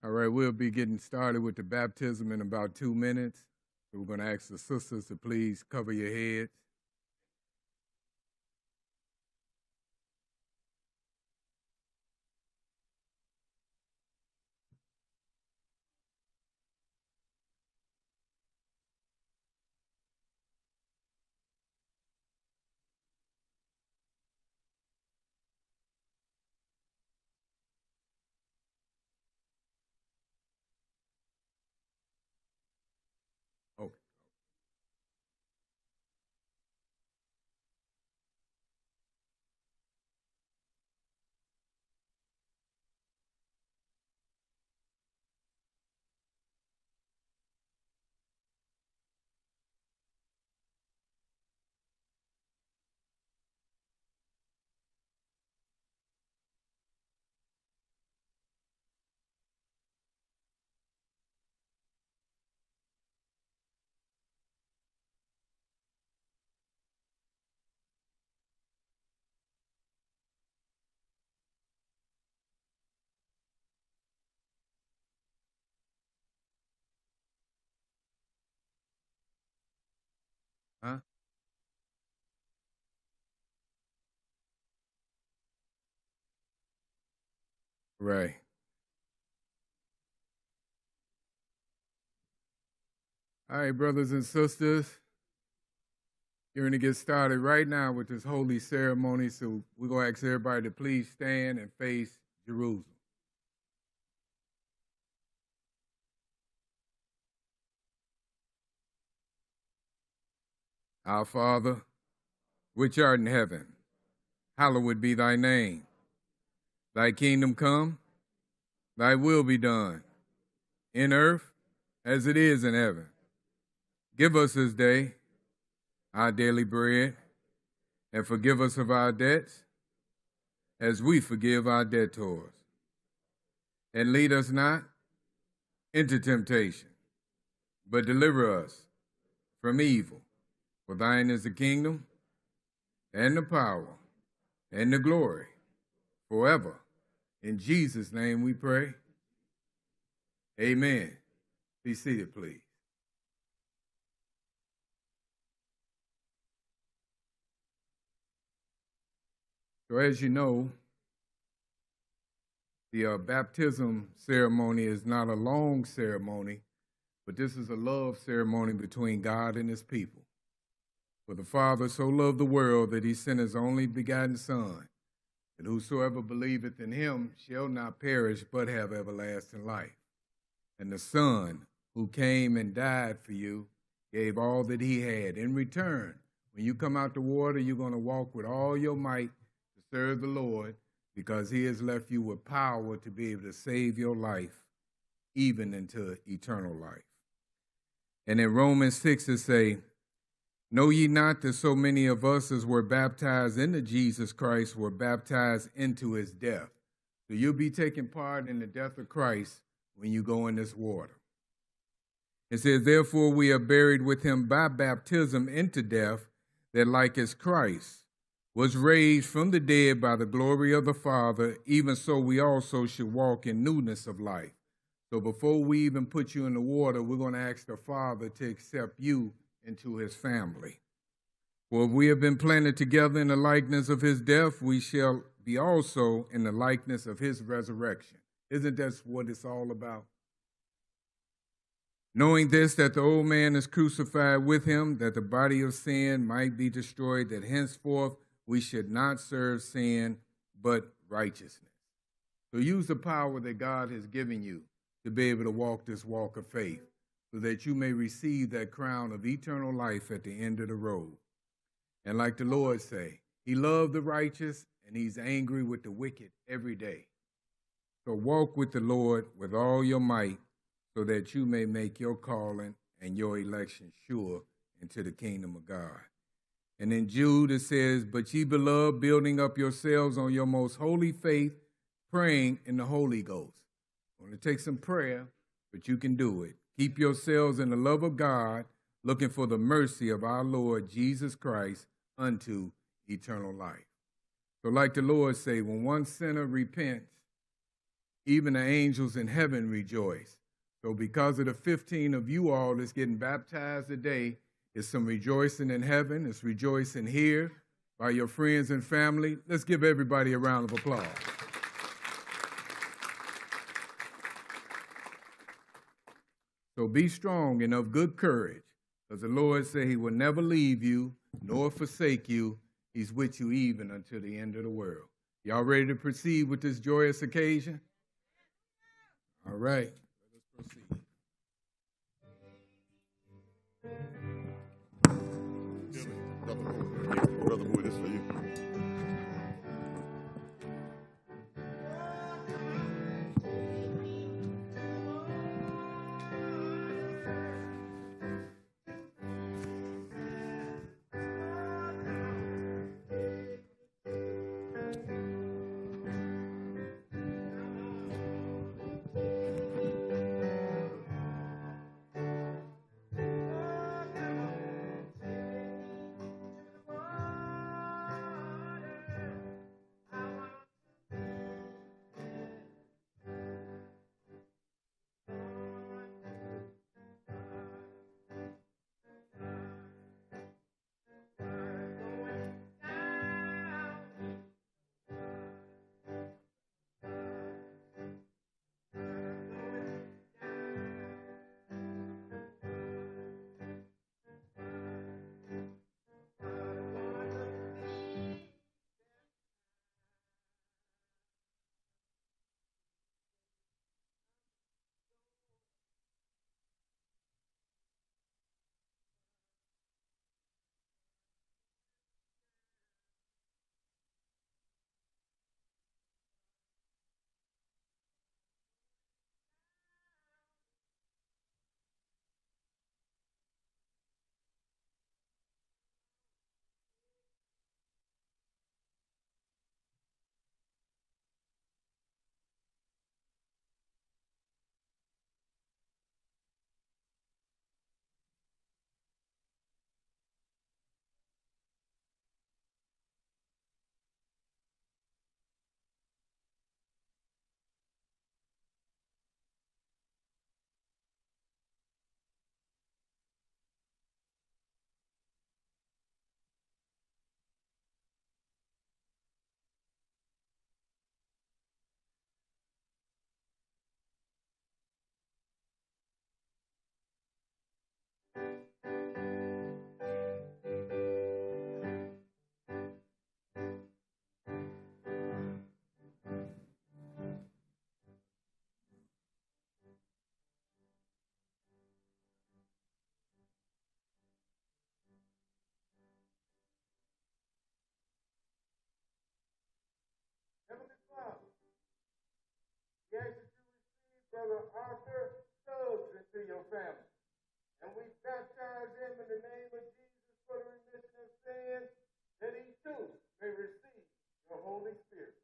All right, we'll be getting started with the baptism in about 2 minutes. So we're going to ask the sisters to please cover your heads. Oh, huh? Right. All right, brothers and sisters, you're going to get started right now with this holy ceremony. So we're going to ask everybody to please stand and face Jerusalem. Our Father, which art in heaven, hallowed be thy name. Thy kingdom come, thy will be done, in earth as it is in heaven. Give us this day our daily bread, and forgive us of our debts, as we forgive our debtors. And lead us not into temptation, but deliver us from evil. For thine is the kingdom, and the power, and the glory, forever. In Jesus' name we pray. Amen. Be seated, please. So as you know, the baptism ceremony is not a long ceremony, but this is a love ceremony between God and his people. For the Father so loved the world that he sent his only begotten Son, that whosoever believeth in him shall not perish but have everlasting life. And the Son, who came and died for you, gave all that he had. In return, when you come out the water, you're going to walk with all your might to serve the Lord, because he has left you with power to be able to save your life, even into eternal life. And in Romans 6 it say, know ye not that so many of us as were baptized into Jesus Christ were baptized into his death? So you'll be taking part in the death of Christ when you go in this water. It says, therefore we are buried with him by baptism into death, that like as Christ was raised from the dead by the glory of the Father, even so we also should walk in newness of life. So before we even put you in the water, we're going to ask the Father to accept you into his family. For if we have been planted together in the likeness of his death, we shall be also in the likeness of his resurrection. Isn't that what it's all about? Knowing this, that the old man is crucified with him, that the body of sin might be destroyed, that henceforth we should not serve sin, but righteousness. So use the power that God has given you to be able to walk this walk of faith, so that you may receive that crown of eternal life at the end of the road. And like the Lord say, he loved the righteous and he's angry with the wicked every day. So walk with the Lord with all your might, so that you may make your calling and your election sure into the kingdom of God. And in Jude it says, but ye beloved, building up yourselves on your most holy faith, praying in the Holy Ghost. It's going to take some prayer, but you can do it. Keep yourselves in the love of God, looking for the mercy of our Lord Jesus Christ unto eternal life. So like the Lord say, when one sinner repents, Even the angels in heaven rejoice. So because of the 15 of you all that's getting baptized today, it's some rejoicing in heaven. It's rejoicing here by your friends and family. Let's give everybody a round of applause. So be strong and of good courage, because the Lord said he will never leave you nor forsake you. He's with you even until the end of the world. Y'all ready to proceed with this joyous occasion? All right, let us proceed. Brother Moore, this for you. Heavenly Father, we ask that you receive Brother Arthur Stubbs into your family. And we baptize him in the name of Jesus for the remission of sins, that he too may receive the Holy Spirit.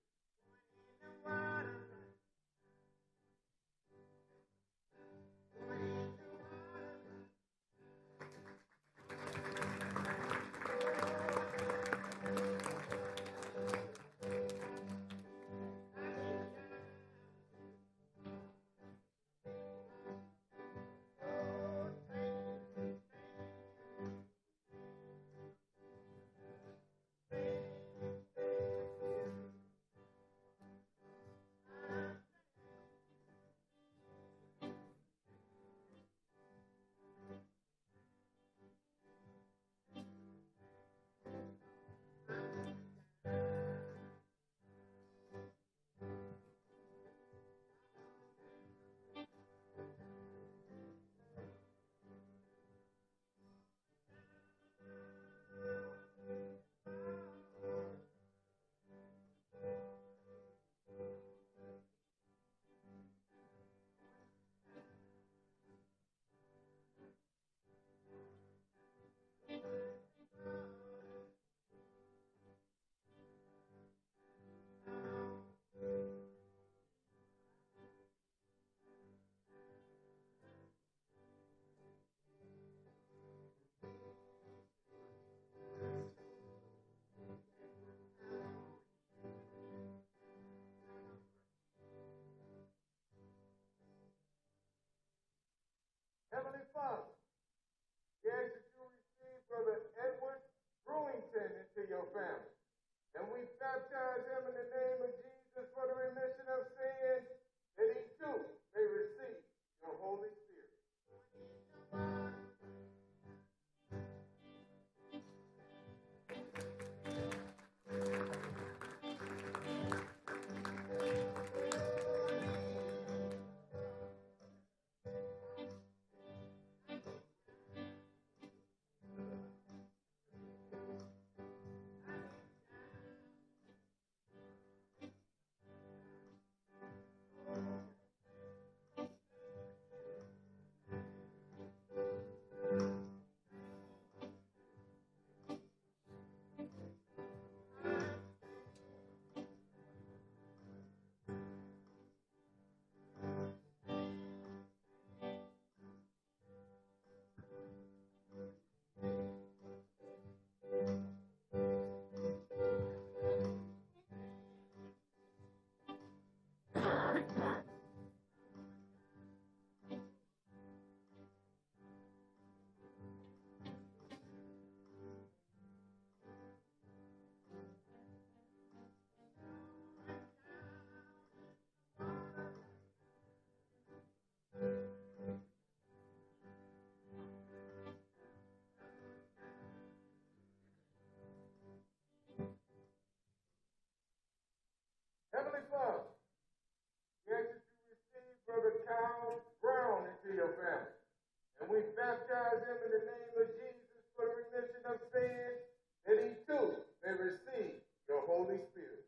we baptize him in the name of Jesus for the remission of sin, that he too may receive your Holy Spirit.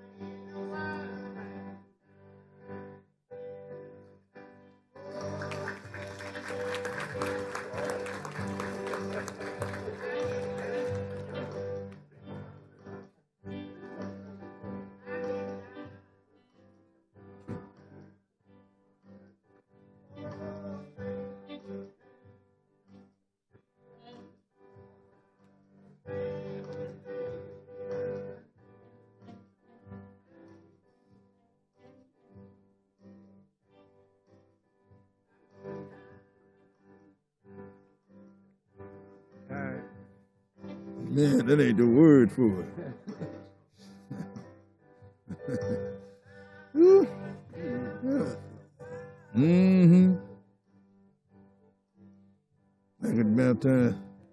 Man, that ain't the word for it. Mm-hmm. I could baptize.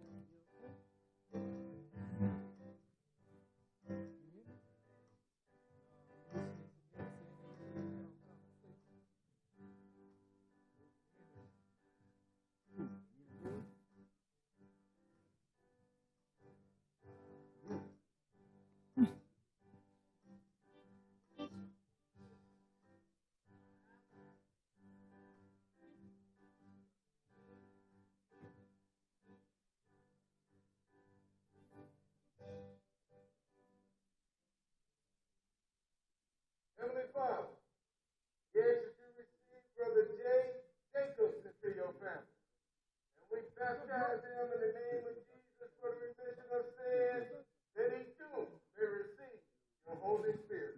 Heavenly Father, we ask that you receive Brother Jay Jacobs into your family. And we baptize him in the name of Jesus for the remission of sin, that he too may receive your Holy Spirit.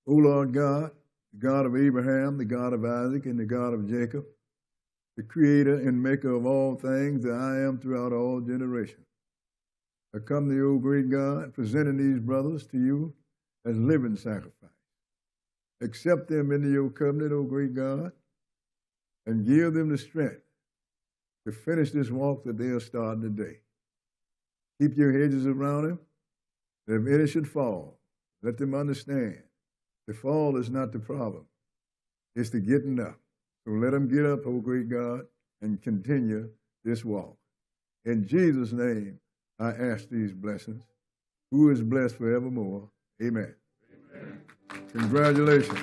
O Lord God, the God of Abraham, the God of Isaac, and the God of Jacob, the creator and maker of all things that I am throughout all generations. I come to you, O great God, presenting these brothers to you as living sacrifice. Accept them into your covenant, O great God, and give them the strength to finish this walk that they are starting today. Keep your hedges around them, that if any should fall, let them understand the fall is not the problem. It's the getting up. So let them get up, O great God, and continue this walk. In Jesus' name, I ask these blessings, who is blessed forevermore. Amen. Amen. Congratulations.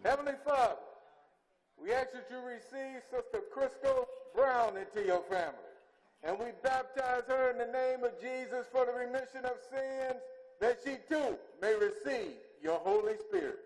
Heavenly Father, we ask that you receive Sister Crystal Brown into your family. And we baptize her in the name of Jesus for the remission of sins, that she too may receive your Holy Spirit.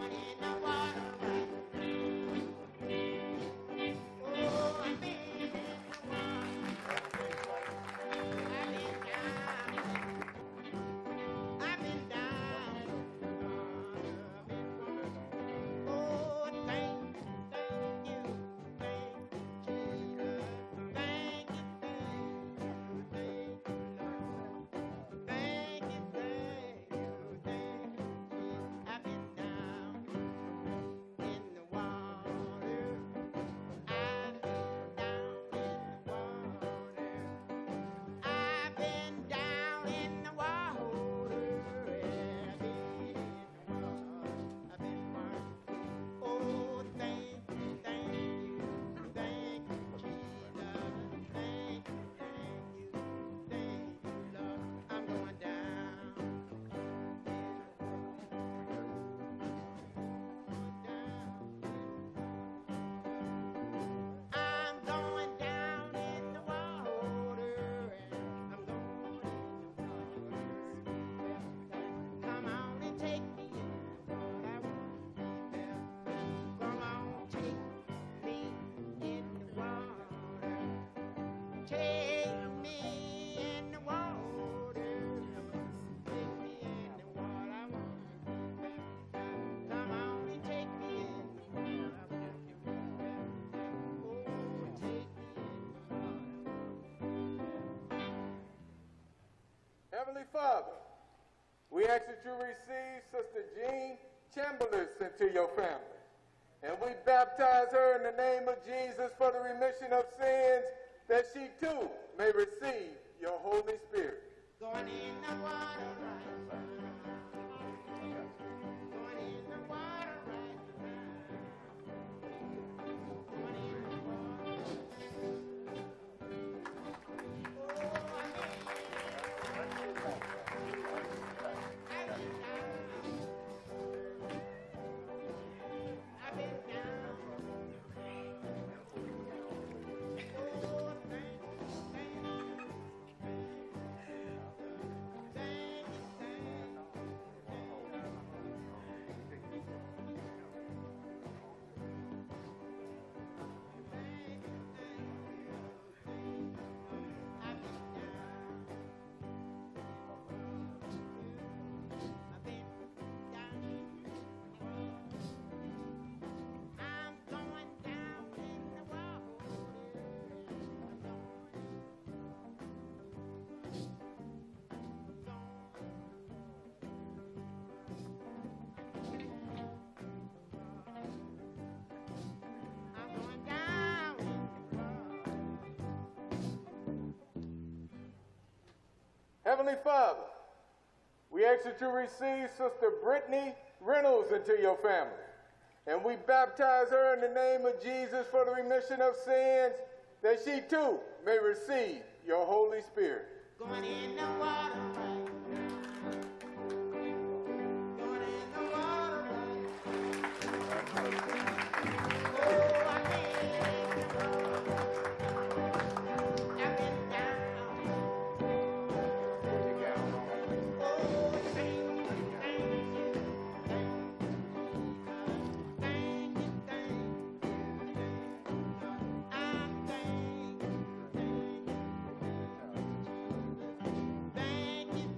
Heavenly Father, we ask that you receive Sister Jean Chamberlain into your family. And we baptize her in the name of Jesus for the remission of sins, that she too may receive your Holy Spirit. Going in the water right now. Going in the water right now. Going in the water. Heavenly Father, we ask that you receive Sister Brittany Reynolds into your family. And we baptize her in the name of Jesus for the remission of sins, that she too may receive your Holy Spirit. Going in the water right now. Going in the water right now. Thank you.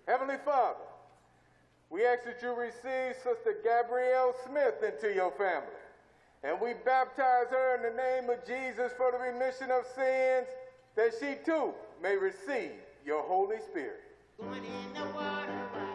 Heavenly Father, we ask that you receive Sister Gabrielle Smith into your family. And we baptize her in the name of Jesus for the remission of sins, that she too may receive your Holy Spirit. Going in the water.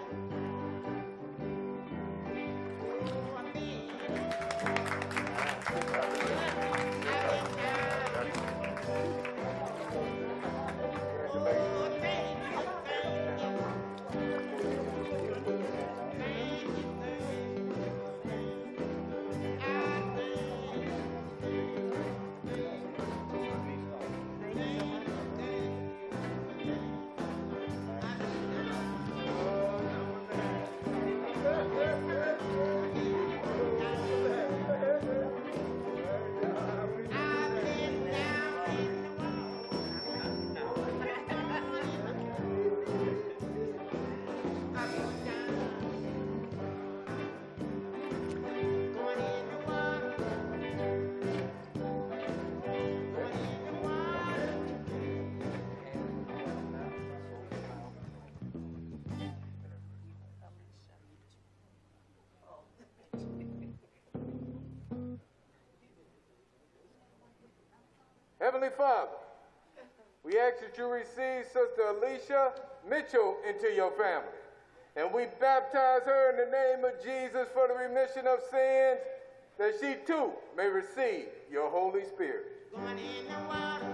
Heavenly Father, we ask that you receive Sister Alicia Mitchell into your family. And we baptize her in the name of Jesus for the remission of sins, that she too may receive your Holy Spirit. Going in the water.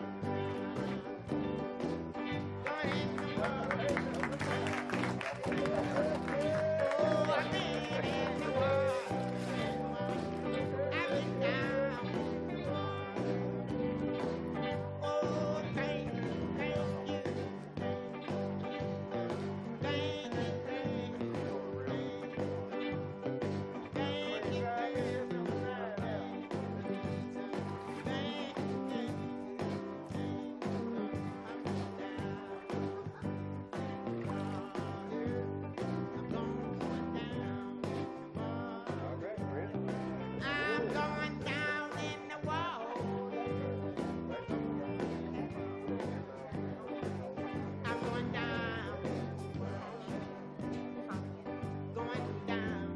Going in the water. Oh, I've been in the water. I've been down. Oh, thank you. Thank you. Thank you. Thank you. I'm going down in the water. I'm going down. Going down.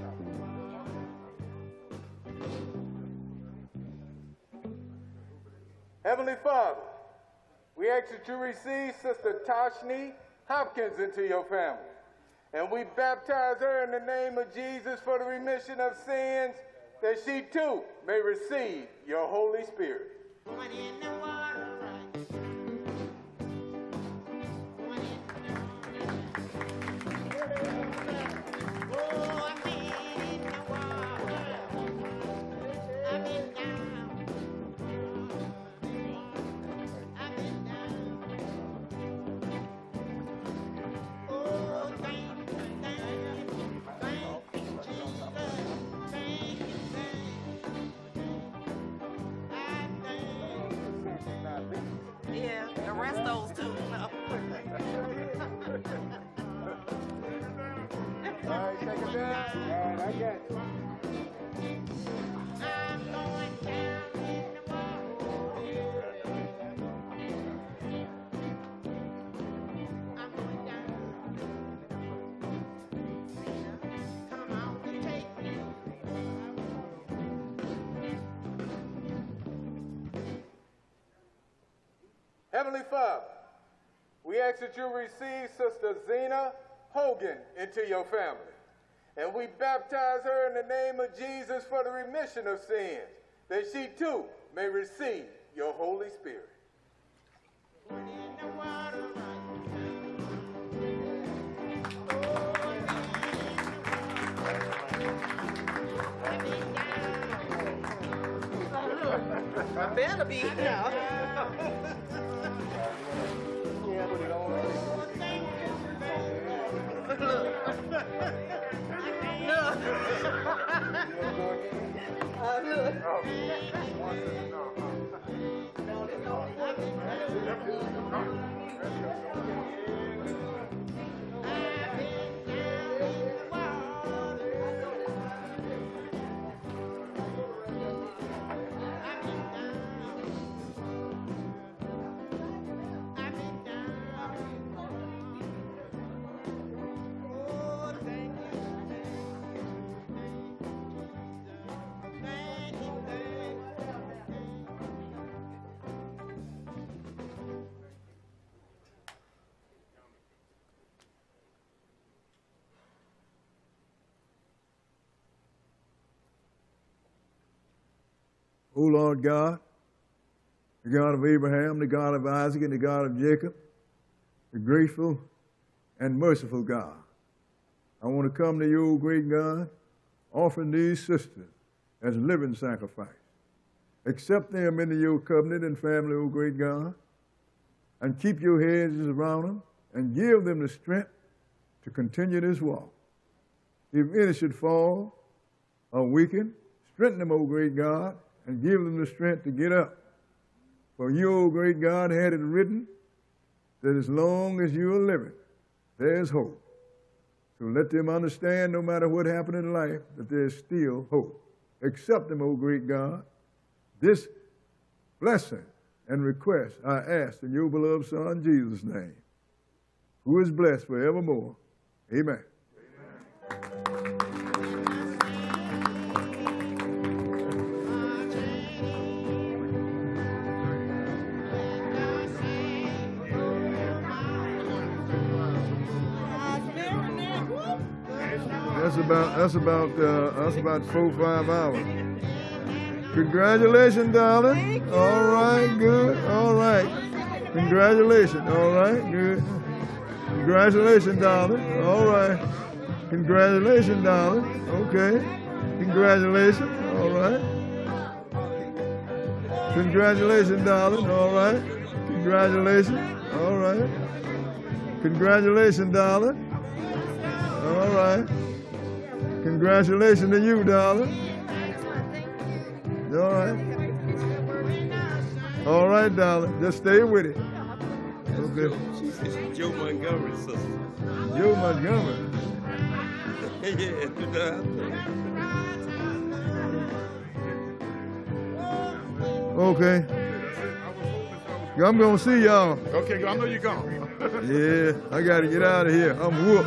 Heavenly Father, we ask that you receive Sister Toshni Hopkins into your family. And we baptize her in the name of Jesus for the remission of sins, that she too may receive your Holy Spirit. Going in the water. Going in the water. Oh, I've been in the water. I've been down. I've been down. Oh, thank you, Jesus. Thank you, yeah, the rest of those two. No. All right, take it down. All right, I got you. I'm going down in the water. I'm going down. Come on and take me. Heavenly Father, we ask that you receive Sister Zena Hogan into your family. And we baptize her in the name of Jesus for the remission of sins, that she too may receive your Holy Spirit. Going in the water. I better be now. O Lord God, the God of Abraham, the God of Isaac, and the God of Jacob, the graceful and merciful God. I want to come to you, O great God, offering these sisters as living sacrifice. Accept them into your covenant and family, O great God, and keep your hedges around them and give them the strength to continue this walk. If any should fall or weaken, strengthen them, O great God, and give them the strength to get up. For you, O great God, had it written that as long as you are living, there's hope. So let them understand, no matter what happened in life, that there's still hope. Accept them, O great God. This blessing and request I ask in your beloved Son, Jesus' name, who is blessed forevermore. Amen. That's about 4 or 5 hours. Congratulations, darling. All right, good. All right. Congratulations. All right, good. Congratulations, darling. All right. Congratulations, darling. Okay. Congratulations. All right. Congratulations, darling. All right. Congratulations. All right. Congratulations, darling. All right. Congratulations to you, darling. All right. All right, darling. Just stay with it. Okay. She's Joe Montgomery's sister. Joe Montgomery. Okay. I'm going to see y'all. Okay, I know you're gone. Yeah, I got to get out of here. I'm whooped.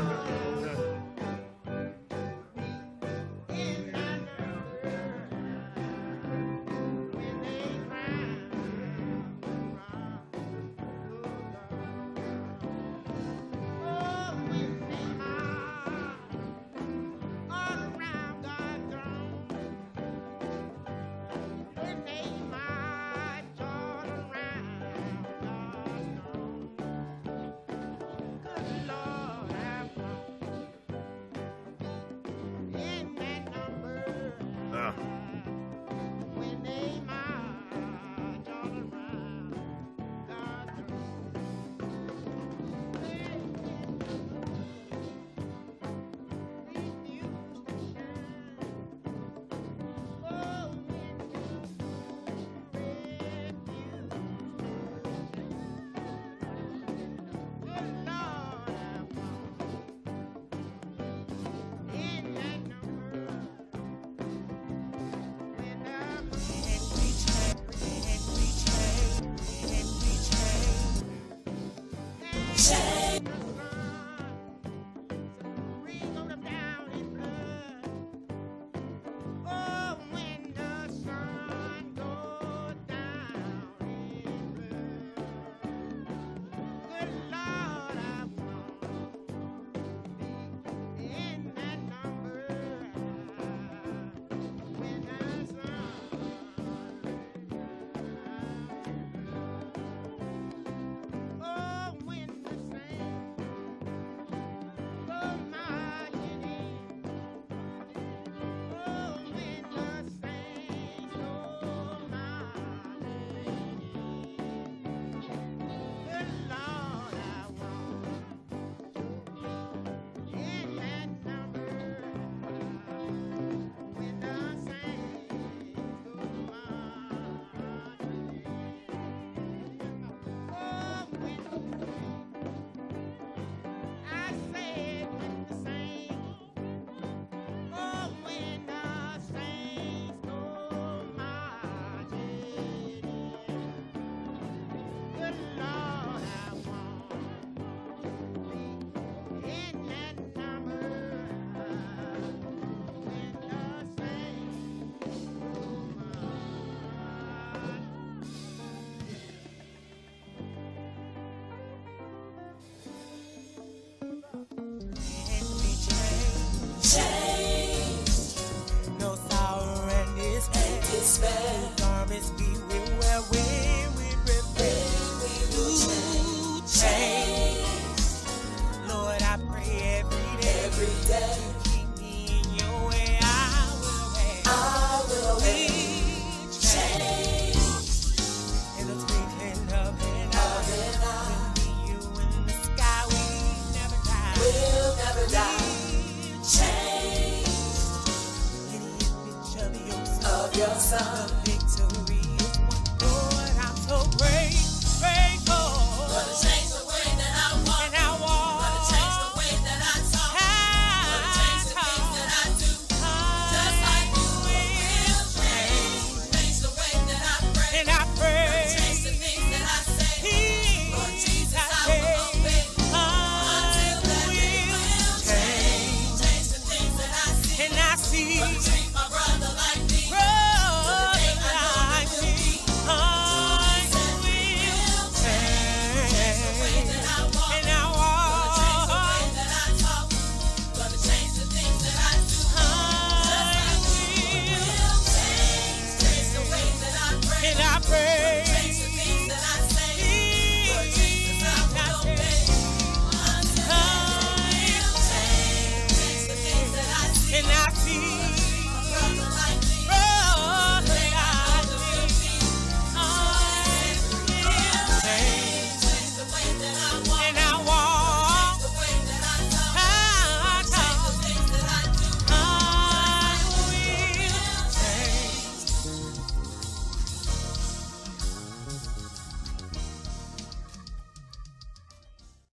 promise we will wear when we repent to change. Lord, I pray every day. You keep me in your way. I will change. In the twinkling of an eye, with you in the sky, we'll never die. We'll never die. Change. Of your son. The victory is won. Lord, I'm so grateful. Gonna change the way that I walk. And I walk. Gonna change the way that I talk. Gonna change the things that I do. Just like you will change. Change the way that I pray. And I pray. Gonna change the things that I say. Lord Jesus, I will obey. Until that day will change. Change the things that I see. And I see. Gonna treat my brother like this.